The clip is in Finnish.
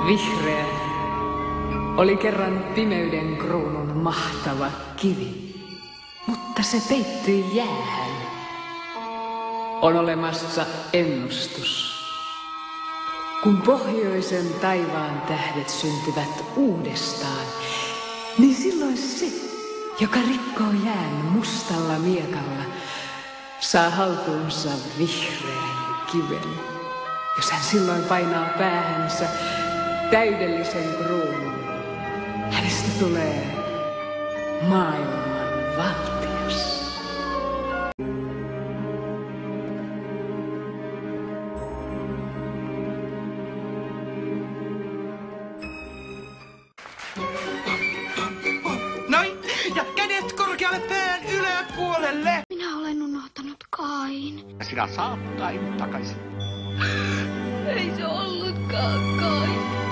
Vihreä oli kerran pimeyden kruunun mahtava kivi, mutta se peittyi jäähän. On olemassa ennustus. Kun pohjoisen taivaan tähdet syntyvät uudestaan, niin silloin se, joka rikkoo jään mustalla miekalla, saa haltuunsa vihreän kiven, jos hän silloin painaa päähänsä täydellisen kruunun. Hänestä tulee maailman valtias. Noin, ja kädet korkealle pään yläpuolelle. Minä olen unohtanut Kain. Sinä saat Kain takaisin. Ei se ollutkaan Kain.